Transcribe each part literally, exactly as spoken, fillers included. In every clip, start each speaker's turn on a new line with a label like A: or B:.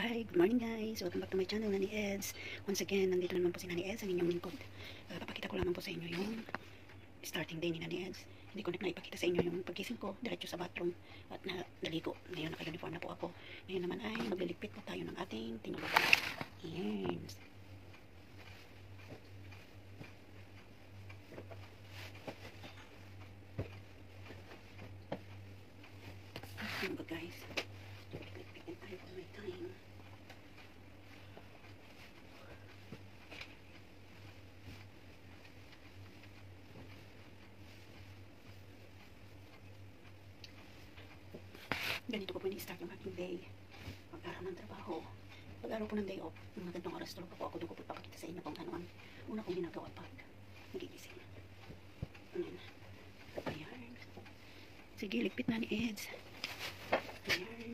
A: Hi, good morning guys. Welcome back to my channel, Nani Eds. Once again, nandito naman po si Nani Eds, ang inyong lingkod. Uh, papakita ko lamang po sa inyo yung starting day ni Nani Eds. Hindi ko na ipakita sa inyo yung pagkising ko, diretso sa bathroom at na naligo. Ngayon naka-uniform na po ako. Ngayon naman ay magliligpit po tayo ng ating tinulugan. Yes. Ano ba guys? Ligpitin tayo for my time. Ganito po po ni-start yung aking day. Pag-araw ng trabaho. Pag-araw po ng day off. Mga gandong oras tulog po ako. Doon ko po papakita sa inyo kung ano ang una kong ginagawa pag nagigising. Ayan. Ayan. Sige, ligpit na ni Eds. Ayan.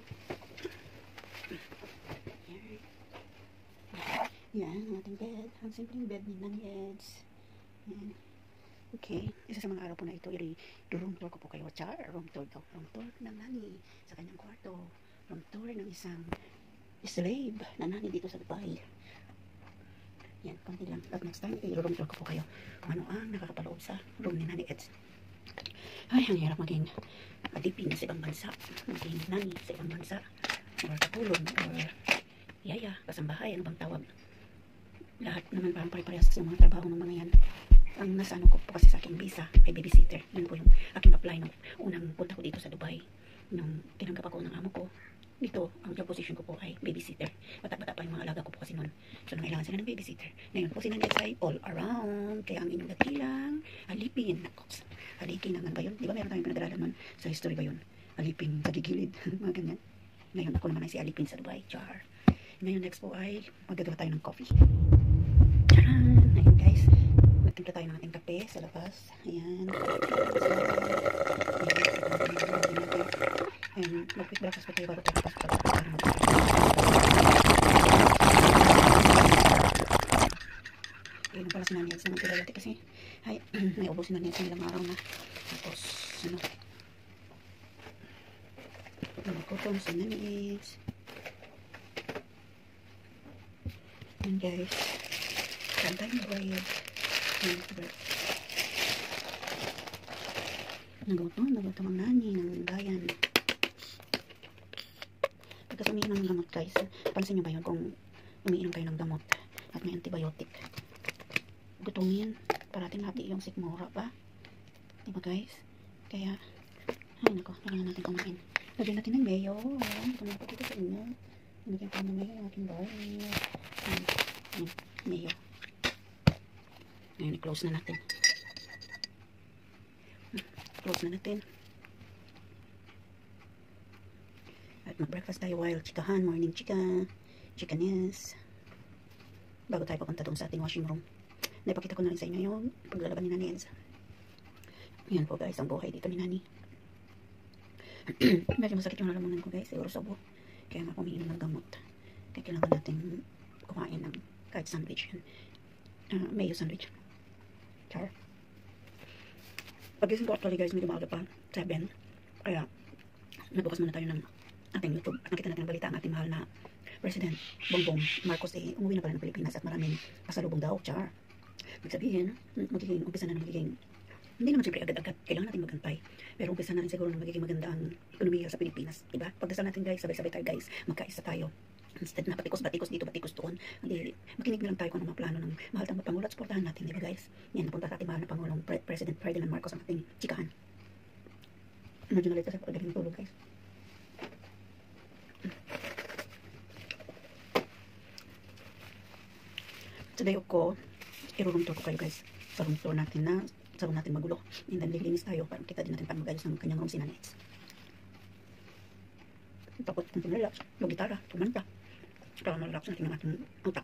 A: Ayan. Yan, ang ating bed. Ang simpleng bed ni Nani Eds. Ayan. Okay, isa sa mga araw po na ito, i-room tour ko po kayo. Char, room tour daw. Room tour ng Nani sa kanyang kwarto. Room tour ng isang slave na Nani dito sa Dubai. Yan, konti lang. At next time, i-room tour ko po kayo kung ano ang nakakapaloob sa room ni Nani Eds. Ay, ang hirap maging alipin sa ibang bansa. Maging Nani sa ibang bansa. Or katulong, or yaya, kasambahay, ano bang tawag. Lahat naman parang pare-parehas sa mga trabaho ng mga yan. Ang nasa ano ko po kasi sa aking visa ay babysitter. Yun po yung aking apply nung unang punta ko dito sa Dubai. Nung tinanggap ako ng amo ko, dito, ang job position ko po ay babysitter. Bata-bata pa yung mga alaga ko po kasi noon. So, nangailangan sila ng babysitter. Ngayon po sila ay all around. Kaya ang inyong dakilang, alipin. Nakoks. Alikin naman ba yun? Di ba meron tayong pinag-aralan man sa history ba yun? Alipin sa gigilid. Mga ganyan. Ngayon ako naman ay si alipin sa Dubai. Char. Ngayon next po ay magagawa tayo ng coffee. Charan! Ngayon guys, magtimpla tayo ng ating kape sa labas. Ayan. Ayan. Mag-quick breakfast po tayo bago tayo pasok. Ayan na pala si Nani Eds na mag-piralati kasi ay, may ubusin na niya sa ilang araw na. Tapos, ano, nagkutom si Nani Eds. Ayan guys. Saan tayo mag-riot? Nagutom, nagutom ang Nani ng bayan. Pagkas umiinom ng gamot guys, pansin nyo ba yun kung umiinom kayo ng gamot at may antibiotic? Gutumin, parating hati yung sikmura pa. Diba guys? Kaya, ay nako, kailangan natin kumain. Lagyan natin ng mayo. Ayan, kumain po dito sa inyo. Lagyan po ng mayo ang aking garlic. Ayan, ayan, mayo. Ngayon, i-close na natin. Close na natin. At mag-breakfast tayo while chikahan, morning chika, chikanes. Bago tayo papunta doon sa ating washing room. Naipakita ko na rin sa inyo yung paglalaban ni Nani Eds. Yan po guys, ang buhay dito ni Nani. Medyo masakit yung lalamunan ko guys, siguro sabo. Kaya nga umiinom ng gamot. Kaya kailangan natin kumain ng kahit sandwich. Uh, mayo sandwich. Char. Pagising ko actually guys, medyo maaga pa. seven. Kaya, nagbukas muna tayo ng ating YouTube. At nakita natin ang balita ang ating mahal na President Bongbong Marcos eh, umuwi na pala ng Pilipinas at maraming pasalubong daw. Char. Magsabihin, magiging, umpisa na ng magiging, hindi naman siyempre agad-agad, kailangan natin magantay. Pero umpisa na rin siguro ng magiging maganda ang ekonomiya sa Pilipinas. Diba? Pagdasal natin guys, sabay-sabay tayo guys, magkaisa tayo. Instead na patikos-batikos dito, batikos doon. Hindi, makinig na lang tayo kung ano mga plano ng mahal tang Pangulo at supportahan natin, diba guys? Yan, napunta sa ating mahal na Pangulong Pre President Ferdinand Marcos ang ating chikahan. Medyo na late sa pagdating ng tulog guys. Sa day ko, i-room tour ko kayo guys. Sa room tour natin na, sa room natin magulo. And then lilinis tayo para kita din natin paano magayos ng kanyang room si Nani Eds. Tapos, kung relax, mag-gitara, tumanta. Para ma-relax natin ang ating utak.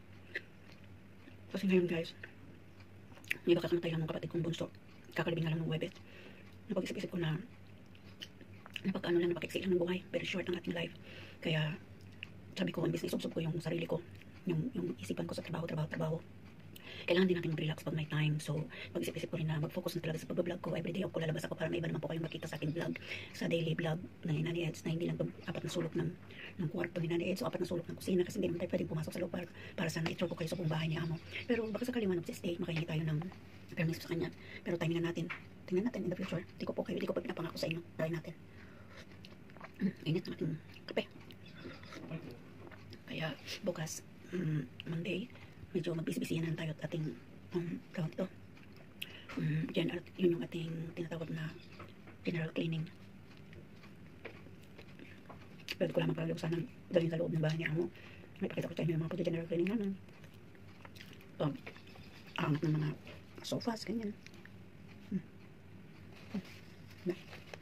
A: Kasi ngayon guys, may bakas matay lang ng kapatid kong bunso. Kakalibing na lang ng Webet. Napag-isip-isip ko na napag-ano lang, napag-exit lang ng buhay. Very short ang ating life. Kaya, sabi ko, imbis na isubsob ko yung sarili ko, yung, yung isipan ko sa trabaho, trabaho, trabaho. kailangan din natin mag-relax pag may time. So, pag-isip-isip ko rin na mag-focus na talaga sa pag-vlog ko. Everyday ako lalabas ako para may iba naman po kayong makita sa akin vlog, sa daily vlog na ni Nanny Eds, na hindi lang apat na sulok ng, ng kwarto ni Nanny Eds o apat na sulok ng kusina, kasi hindi naman tayo pwedeng pumasok sa loob para, para sana i-tour ko kayo sa buong bahay ni Amo. Pero baka sakali man mag-stay, makahingi tayo ng permiso sa kanya. Pero timingan natin. Tingnan natin in the future. Di ko po kayo, di ko po pinapangako sa inyo. Try natin. Mm, init ng ating kape. Kaya bukas, um, Monday, medyo magbisi-bisihan na tayo at ating um, tawag ito. Um, general, yun yung ating tinatawag na general cleaning. Pwede ko lamang pala sanang dalhin sa loob ng bahay niya mo. May pakita ko sa inyo yung mga pag-general cleaning namin. Um, angat ng mga sofas, ganyan. Hmm. Hmm.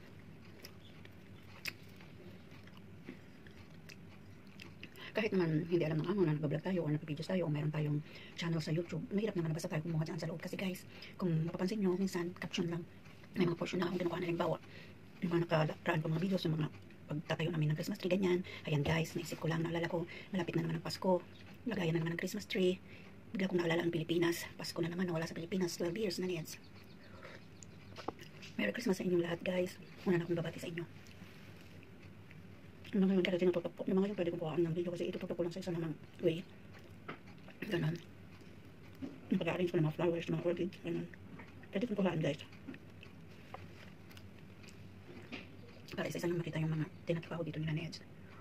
A: Kahit naman hindi alam ng amo na nag-vlog tayo o nag-videos tayo o meron tayong channel sa YouTube, mahirap naman na basta tayo kumuha dyan sa loob. Kasi guys, kung mapapansin nyo, minsan caption lang, may mga portion na akong kinukuha na limbawa. Yung mga nakaraan ko mga videos, yung mga pagtatayo namin ng Christmas tree, ganyan. Ayan guys, naisip ko lang, naalala ko, malapit na naman ang Pasko, lagayan na naman ng Christmas tree. Bigla kong naalala ang Pilipinas. Pasko na naman, nawala sa Pilipinas, twelve years na niyan. Merry Christmas sa inyong lahat guys. Una na akong babati sa inyo. Ano ngayon kasi tinututok ko. Yung mga yun pwede kong buhaan ng video kasi itututok ko lang sa isa namang way. Ganon. Yung pag-arrange ko ng mga flowers, ng mga orchids. Ganon. Pwede kong buhaan guys. Para isa-isa nyo makita yung mga tinatrabaho dito ni Nanny Eds.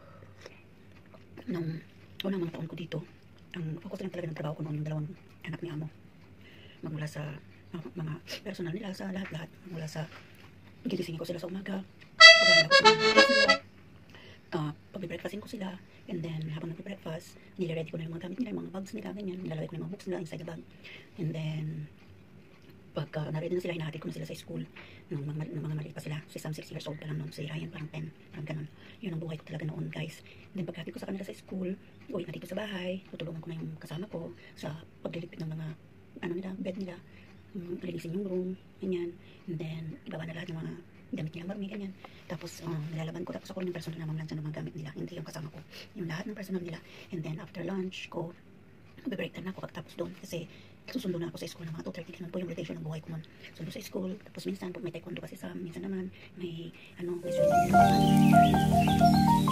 A: Nung unang mga taon ko dito, ang focus lang talaga ng trabaho ko noon yung dalawang anak ni Amo. Magmula sa mga, mga personal nila, sa lahat-lahat. Magmula sa gigisingin ko sila sa umaga, paghahanap ko sila, uh, pag-breakfastin ko sila, and then habang nag-breakfast, nire-ready ko na yung mga gamit nila, yung mga bags nila, ganyan, nilalagay ko na yung mga books nila inside the bag. And then, pagka na-ready na sila, hinahatid ko na sila sa school. Nung mga, nung mga maliit pa sila, si Sam six years old pa lang noon, si Ryan parang ten, parang ganun. Yun ang buhay ko talaga noon guys. And then pagkatid ko sa kanila sa school, uwi na dito sa bahay, tutulungan ko na yung kasama ko sa pagliligpit ng mga, ano nila, bed nila, um, lilisin yung room, ganyan. And then, ibaba na lahat ng mga damit nila marumi, ganyan. Tapos, um, nilalaban ko, tapos ako rin yung personal na mamlansya ng mga gamit nila, hindi yung kasama ko. Yung lahat ng personal nila. And then, after lunch ko, magbe-break time na ako pagtapos doon. Kasi, susundo na ako sa school ng mga two thirty. Ganun po yung rotation ng buhay ko nun. Sundo sa school, tapos minsan, pag may taekwondo kasi sa, minsan naman, may, ano, may swimming.